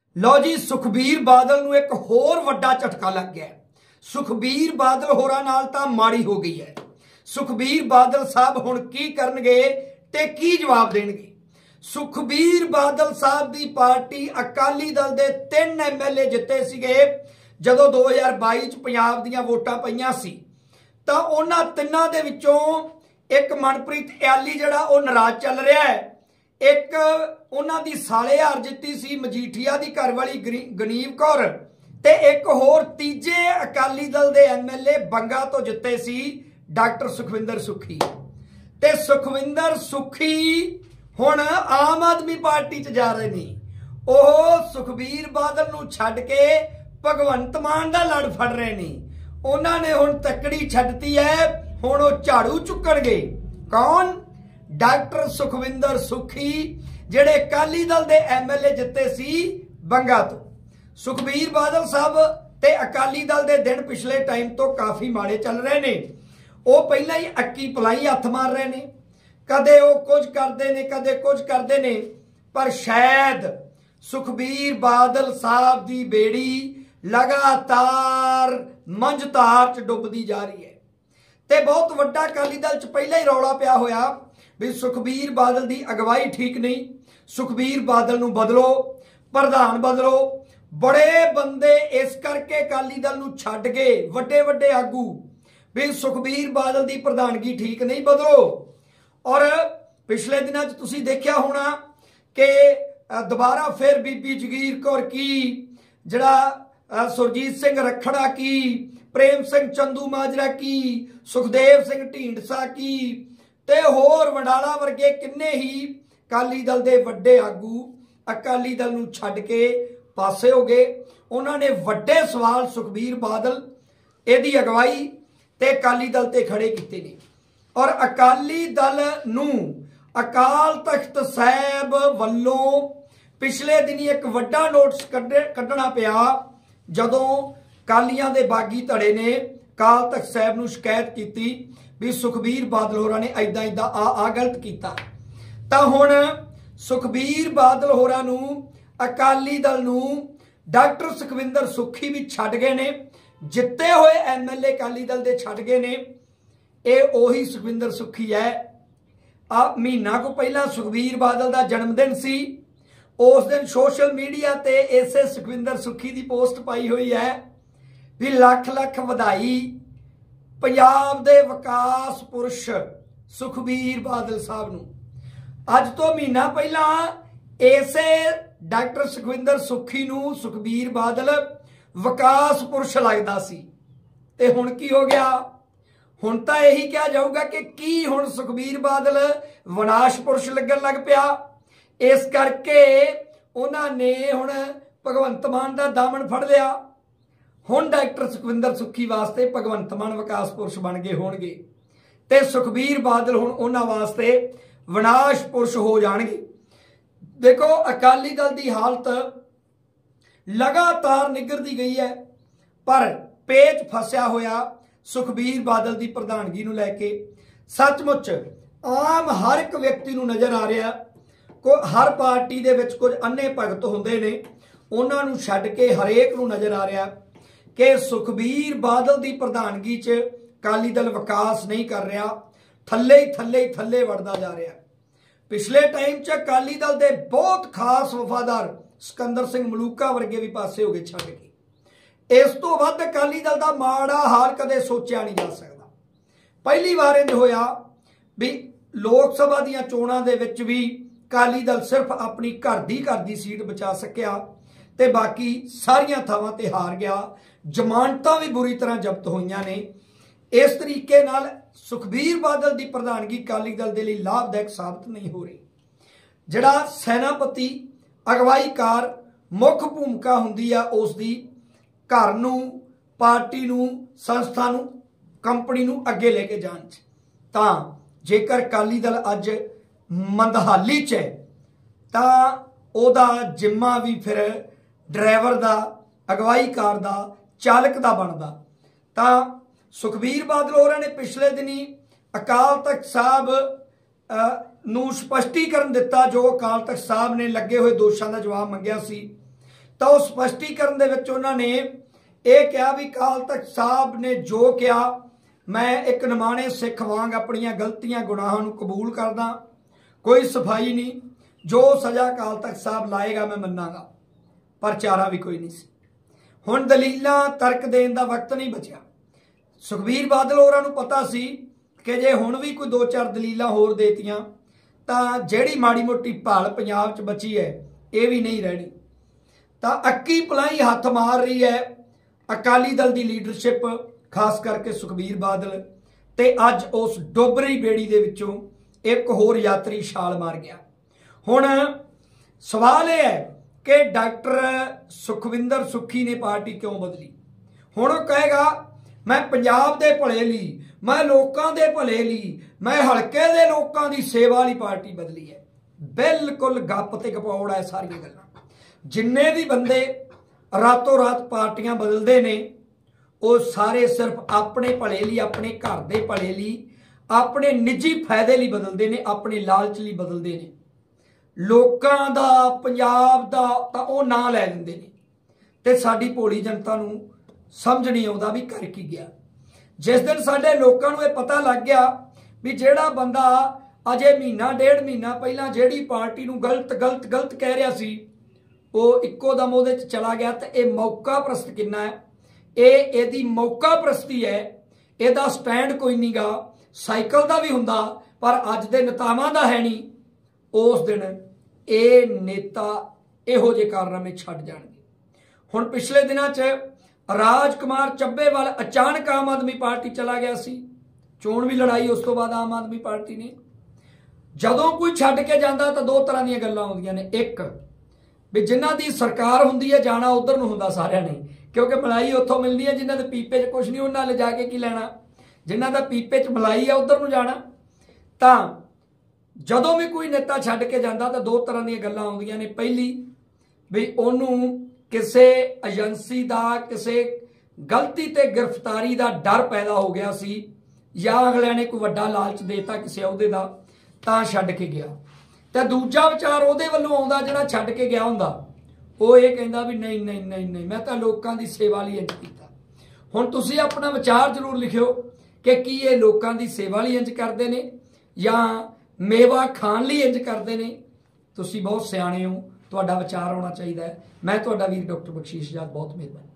लो जी, सुखबीर बादल नूं एक होर वड्डा झटका लग गया। सुखबीर बादल होरां नाल तां माड़ी हो गई है। सुखबीर बादल साहब हुण की करनगे ते की जवाब देणगे। सुखबीर बादल साहब दी पार्टी अकाली दल दे 3 MLA जिते सीगे जदों 2022 च पंजाब दीयां वोटां पईयां सी, तां उन्हां तिन्नां दे विचों एक मनप्रीत इयाली जिहड़ा ओह नाराज चल रहा है। एक उन्हां दी सालेहार जित्ती सी मजीठिया दी घरवाली गनीव कौर, ते एक होर तीजे अकाली दल दे MLA बंगा तो जिते सी डॉक्टर सुखविंदर सुखी। ते सुखविंदर सुखी हुण आम आदमी पार्टी च जा रहे ने। ओह सुखबीर बादल नूं छड्ड के भगवंत मान दा लड़ फड़ रहे ने। उन्हां ने हुण तकड़ी छड्डती है, हुण ओह झाड़ू चुकणगे। कौन? डॉक्टर सुखविंदर सुखी जिहड़े अकाली दल दे MLA जिते सी बंगा तो। सुखबीर बादल साहब ते अकाली दल दे दिन पिछले टाइम तो काफ़ी माड़े चल रहे ने। वो पहला ही अक्की पलाई हथ मार रहे ने, कदे वो कुछ करते ने कदे कुछ करते ने, पर शायद सुखबीर बादल साहब दी बेड़ी लगातार मंझधार च डुबदी जा रही है। ते बहुत वड्डा अकाली दल च पहला ही रौला पिया होया भी सुखबीर बादल दी अगवाई ठीक नहीं, सुखबीर बादल नूं बदलो, प्रधान बदलो। बड़े बंदे इस करके अकाली दल नूं छड्ड गए, वड्डे वड्डे आगू, भी सुखबीर बादल दी प्रधानगी ठीक नहीं, बदलो। और पिछले दिनों च तुसीं देखिया होना कि दोबारा फिर बीबी जगीर कौर की, जिहड़ा सुरजीत सिंह रखड़ा की, प्रेम सिंह चंदू माजरा की, सुखदेव सिंह ढींडसा की, ते होर वंडाला वर्गे किन्ने ही अकाली दल दे वड्डे आगू अकाली दल नूं छड्ड के पासे हो गए। उन्होंने वड्डे सवाल सुखबीर बादल इहदी अगवाई ते अकाली दल ते खड़े कीते ने। और अकाली दल नूं अकाल तख्त साहब वल्लों पिछले दिनी एक वड्डा नोटिस कढ़ना पिया, जदों अकालियां दे बागी धड़े ने अकाल तख्त साहब नूं शिकायत की भी सुखबीर बादल होरां ने ऐदां ऐदां आ गलत कीता। तां हुण सुखबीर बादल होरां नूं अकाली दल नूं डॉक्टर सुखविंदर सुखी भी छड्ड गए ने, जिते हुए MLA अकाली दल दे छड्ड गए ने। यह ओही सुखविंदर सुखी है। आ महीना को पहला सुखबीर बादल का जन्मदिन सी, उस दिन सोशल मीडिया ते इसे सुखविंदर सुखी की पोस्ट पाई हुई है भी लख लख वधाई पंजाब दे विकास पुरुष सुखबीर बादल साहब नूं। अज तो महीना पहला इसे डॉक्टर सुखविंदर सुखी नूं सुखबीर बादल विकास पुरुष लगदा सी, ते हुण की हो गया? हुण तां यही कहा जाऊगा कि की हुण सुखबीर बादल विनाश पुरुष लगन लग पिया। इस करके उन्हां ने हुण भगवंत मान दा दामन फड़ लिया। हुण डॉक्टर सुखविंदर सुखी वास्ते भगवंत मान विकास पुरुष बन गए होणगे, ते सुखबीर बादल हुण उन्हां वास्ते विनाश पुरुष हो जाणगे। देखो अकाली दल की हालत लगातार निगरती गई है, पर पेच फसिया होया सुखबीर बादल की प्रधानगी नूं लैके सचमुच आम हर एक व्यक्ति नूं नज़र आ रहा। को हर पार्टी दे विच कुछ अन्ने भगत हुंदे ने, उन्हां नूं छड्ड के हरेक नूं नज़र आ रहा कि सुखबीर बादल की प्रधानगी च अकाली दल विकास नहीं कर रहा, थल्ले ही थल्ले वड़दा जा रहा। पिछले टाइम च अकाली दल दे बहुत खास वफादार सिकंदर सिंह मलूका वर्गे भी पासे हो गए छड्ड के। इस तो वध अकाली दल का माड़ा हाल कदे सोचा नहीं जा सकता। पहली बार इंज होया भी लोक सभा दीयां चोणां दे विच भी अकाली दल सिर्फ अपनी घर दी सीट बचा सकिया, ते बाकी सारियां थावां ते हार गया। जमानतां भी बुरी तरह जब्त होईयां ने। इस तरीके नाल सुखबीर बादल की प्रधानगी अकाली दल के लिए लाभदायक साबित नहीं हो रही। जिहड़ा सैनापति अगवाईकार मुख भूमिका हुंदी है उसकी घर नूं, पार्टी नूं, संस्था नूं, कंपनी नूं अगे लेके जाण च, तां जेकर अकाली दल अज मंदहाली च है तां ओहदा जिम्मा भी फिर ड्राइवर का, अगवाईकार का, चालक का बनदा। तां सुखबीर बादल होरां ने पिछले दिनी अकाल तख्त साहब नूं स्पष्टीकरण दिता, जो अकाल तख्त साहब ने लगे हुए दोषां का जवाब मंगिया सी, ਤਾਂ ਉਹ ਸਪਸ਼ਟੀਕਰਨ ਦੇ ਵਿੱਚ ਉਹਨਾਂ ਨੇ ਇਹ ਕਿਹਾ ਵੀ ਅਕਾਲ ਤਖਤ ਸਾਹਿਬ ਨੇ ਜੋ ਕਿਹਾ, ਮੈਂ ਇੱਕ ਨਿਮਾਣੇ ਸਿੱਖ ਵਾਂਗ ਆਪਣੀਆਂ ਗਲਤੀਆਂ ਗੁਨਾਹਾਂ ਨੂੰ ਕਬੂਲ ਕਰਦਾ, ਕੋਈ ਸਫਾਈ ਨਹੀਂ, ਜੋ ਸਜ਼ਾ ਅਕਾਲ ਤਖਤ ਸਾਹਿਬ ਲਾਏਗਾ ਮੈਂ ਮੰਨਾਂਗਾ, ਪਰ ਚਾਰਾ ਵੀ ਕੋਈ ਨਹੀਂ ਸੀ। ਹੁਣ ਦਲੀਲਾਂ ਤਰਕ ਦੇਣ ਦਾ ਵਕਤ ਨਹੀਂ ਬਚਿਆ। ਸੁਖਬੀਰ ਬਾਦਲ ਹੋਰਾਂ ਨੂੰ ਪਤਾ ਸੀ ਕਿ ਜੇ ਹੁਣ ਵੀ ਕੋਈ 2-4 ਦਲੀਲਾਂ ਹੋਰ ਦੇਤੀਆਂ ਤਾਂ ਜਿਹੜੀ ਮਾੜੀ ਮੋਟੀ ਭਾਲ ਪੰਜਾਬ 'ਚ ਬਚੀ ਹੈ ਇਹ ਵੀ ਨਹੀਂ ਰਹਿਣੀ। ਤਾਂ ਅੱਕੀ ਪਲਾਈ ਹੱਥ ਮਾਰ ਰਹੀ ਹੈ ਅਕਾਲੀ ਦਲ ਦੀ ਲੀਡਰਸ਼ਿਪ, ਖਾਸ ਕਰਕੇ ਸੁਖਬੀਰ ਬਾਦਲ, ਤੇ ਅੱਜ ਉਸ ਡੋਬਰੀ ਬੇੜੀ ਦੇ ਵਿੱਚੋਂ ਇੱਕ ਹੋਰ ਯਾਤਰੀ ਛਾਲ ਮਾਰ ਗਿਆ। ਹੁਣ ਸਵਾਲ ਇਹ ਹੈ ਕਿ ਡਾਕਟਰ ਸੁਖਵਿੰਦਰ ਸੁੱਖੀ ਨੇ ਪਾਰਟੀ ਕਿਉਂ ਬਦਲੀ। ਹੁਣ ਉਹ ਕਹੇਗਾ ਮੈਂ ਪੰਜਾਬ ਦੇ ਭਲੇ ਲਈ, ਮੈਂ ਲੋਕਾਂ ਦੇ ਭਲੇ ਲਈ, ਮੈਂ ਹਲਕੇ ਦੇ ਲੋਕਾਂ ਦੀ ਸੇਵਾ ਲਈ ਪਾਰਟੀ ਬਦਲੀ ਹੈ। ਬਿਲਕੁਲ ਗੱਪ ਤੇ ਗਪੌੜ ਹੈ ਸਾਰੀਆਂ ਗੱਲਾਂ। ਜਿੰਨੇ ਵੀ ਬੰਦੇ ਰਾਤੋਂ ਰਾਤ ਪਾਰਟੀਆਂ ਬਦਲਦੇ ਨੇ ਉਹ ਸਾਰੇ ਸਿਰਫ ਆਪਣੇ ਭਲੇ ਲਈ, ਆਪਣੇ ਘਰ ਦੇ ਭਲੇ ਲਈ, ਆਪਣੇ ਨਿੱਜੀ ਫਾਇਦੇ ਲਈ ਬਦਲਦੇ ਨੇ, ਆਪਣੇ ਲਾਲਚ ਲਈ ਬਦਲਦੇ ਨੇ। ਲੋਕਾਂ ਦਾ, ਪੰਜਾਬ ਦਾ ਤਾਂ ਉਹ ਨਾਂ ਲੈ ਲੈਂਦੇ ਨੇ ਤੇ ਸਾਡੀ ਭੋਲੀ ਜਨਤਾ ਨੂੰ ਸਮਝ ਨਹੀਂ ਆਉਂਦਾ ਵੀ ਕਰ ਕੀ ਗਿਆ। ਜਿਸ ਦਿਨ ਸਾਡੇ ਲੋਕਾਂ ਨੂੰ ਇਹ ਪਤਾ ਲੱਗ ਗਿਆ ਵੀ ਜਿਹੜਾ ਬੰਦਾ ਅਜੇ ਮਹੀਨਾ ਡੇਢ ਮਹੀਨਾ ਪਹਿਲਾਂ ਜਿਹੜੀ ਪਾਰਟੀ ਨੂੰ ਗਲਤ ਕਹਿ ਰਿਹਾ ਸੀ ਉਹ ਇੱਕੋ ਦਮ ਉਹਦੇ 'ਚ ਚਲਾ ਗਿਆ, ਤੇ ਇਹ ਮੌਕਾ ਪ੍ਰਸਤ ਕਿੰਨਾ ਹੈ, ਇਹਦੀ ਮੌਕਾ ਪ੍ਰਸਤੀ ਹੈ। ਇਹਦਾ ਸਟੈਂਡ ਕੋਈ ਨਹੀਂਗਾ। ਸਾਈਕਲ ਦਾ ਵੀ ਹੁੰਦਾ ਪਰ ਅੱਜ ਦੇ ਨੇਤਾਵਾਂ ਦਾ ਹੈ ਨਹੀਂ। ਉਸ ਦਿਨ ਇਹ ਨੇਤਾ ਇਹੋ ਜਿਹੇ ਕਾਰਨਾਮੇ ਛੱਡ ਜਾਣਗੇ। ਹੁਣ ਪਿਛਲੇ ਦਿਨਾਂ 'ਚ ਰਾਜ ਕੁਮਾਰ ਚੱਬੇਵਾਲ ਅਚਾਨਕ ਆਮ ਆਦਮੀ ਪਾਰਟੀ ਚਲਾ ਗਿਆ ਸੀ, ਚੋਣ ਵੀ ਲੜਾਈ ਉਸ ਤੋਂ ਬਾਅਦ ਆਮ ਆਦਮੀ ਪਾਰਟੀ ਨੇ। ਜਦੋਂ ਕੋਈ ਛੱਡ ਕੇ ਜਾਂਦਾ ਤਾਂ ਦੋ ਤਰ੍ਹਾਂ ਦੀਆਂ ਗੱਲਾਂ ਆਉਂਦੀਆਂ ਨੇ। ਇੱਕ ਵੀ ਜਿਨ੍ਹਾਂ ਦੀ ਸਰਕਾਰ ਹੁੰਦੀ ਹੈ ਜਾਣਾ ਉਧਰ ਨੂੰ ਹੁੰਦਾ ਸਾਰਿਆਂ ਨੇ, ਕਿਉਂਕਿ ਮਲਾਈ ਉੱਥੋਂ ਮਿਲਦੀ ਹੈ। ਜਿਨ੍ਹਾਂ ਦੇ ਪੀਪੇ 'ਚ ਕੁਝ ਨਹੀਂ ਉਹਨਾਂ ਲੈ ਜਾ ਕੇ ਕੀ ਲੈਣਾ, ਜਿਨ੍ਹਾਂ ਦਾ ਪੀਪੇ 'ਚ ਮਲਾਈ ਆ ਉਧਰ ਨੂੰ ਜਾਣਾ। ਤਾਂ ਜਦੋਂ ਵੀ ਕੋਈ ਨੇਤਾ ਛੱਡ ਕੇ ਜਾਂਦਾ ਤਾਂ ਦੋ ਤਰ੍ਹਾਂ ਦੀਆਂ ਗੱਲਾਂ ਆਉਂਦੀਆਂ ਨੇ। ਪਹਿਲੀ ਵੀ ਉਹਨੂੰ ਕਿਸੇ ਏਜੰਸੀ ਦਾ, ਕਿਸੇ ਗਲਤੀ ਤੇ ਗ੍ਰਿਫਤਾਰੀ ਦਾ ਡਰ ਪੈਦਾ ਹੋ ਗਿਆ ਸੀ, ਜਾਂ ਅਗਲਿਆਂ ਨੇ ਕੋਈ ਵੱਡਾ ਲਾਲਚ ਦੇਤਾ ਕਿਸੇ ਅਹੁਦੇ ਦਾ ਤਾਂ ਛੱਡ ਕੇ ਗਿਆ। ਤੇ ਦੂਜਾ ਵਿਚਾਰ ਉਹਦੇ ਵੱਲੋਂ ਆਉਂਦਾ ਜਿਹੜਾ ਛੱਡ ਕੇ ਗਿਆ ਹੁੰਦਾ, ਉਹ ਇਹ ਕਹਿੰਦਾ ਵੀ ਨਹੀਂ ਨਹੀਂ ਨਹੀਂ ਨਹੀਂ ਮੈਂ ਤਾਂ ਲੋਕਾਂ ਦੀ ਸੇਵਾ ਲਈ ਇੰਜ ਕੀਤਾ। ਹੁਣ ਤੁਸੀਂ ਆਪਣਾ ਵਿਚਾਰ ਜ਼ਰੂਰ ਲਿਖਿਓ ਕਿ ਕੀ ਇਹ ਲੋਕਾਂ ਦੀ ਸੇਵਾ ਲਈ ਇੰਜ ਕਰਦੇ ਨੇ ਜਾਂ ਮੇਵਾ ਖਾਣ ਲਈ ਇੰਜ ਕਰਦੇ ਨੇ। ਤੁਸੀਂ ਬਹੁਤ ਸਿਆਣੇ ਹੋ, ਤੁਹਾਡਾ ਵਿਚਾਰ ਆਉਣਾ ਚਾਹੀਦਾ ਹੈ। ਮੈਂ ਤੁਹਾਡਾ ਵੀਰ ਡਾਕਟਰ ਬਖਸ਼ੀਸ਼ ਆਜ਼ਾਦ, ਬਹੁਤ ਮਿਹਰਬਾਨੀ।